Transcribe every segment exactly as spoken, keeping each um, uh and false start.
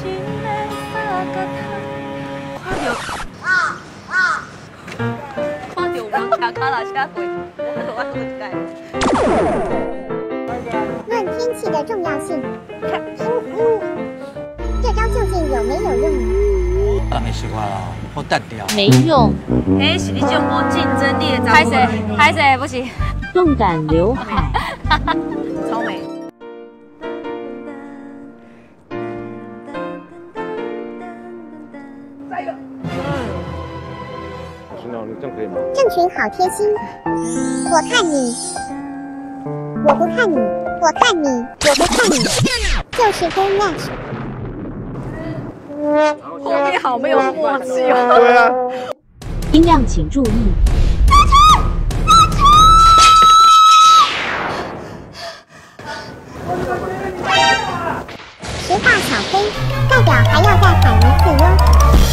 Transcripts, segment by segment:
看到无车卡拉车过，我不知道。 论天气的重要性，这招究竟有没有用呢？ 啊，没习惯了，我淡掉。 没用。 哎，是你这种无竞争力的。 拍谁？拍谁？不行。动感刘海。 超美。 加油！是那你这样可以吗？ 郑群好贴心，我看你，我不看你，我看你，我不看你，就是跟 match。 后面好没有默契哦。 对啊。 音量请注意。 石化小飞，代表还要再喊一次哟。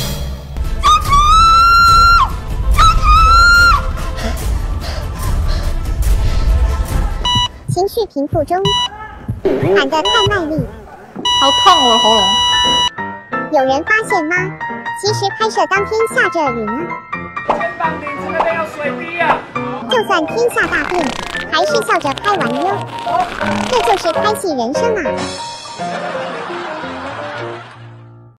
情绪平复中，喊得太卖力， 好痛我的喉咙。 有人发现吗？其实拍摄当天下着雨呢。 肩膀顶着那边有水滴啊！ 就算天下大变，还是笑着拍完哟。这就是拍戏人生啊！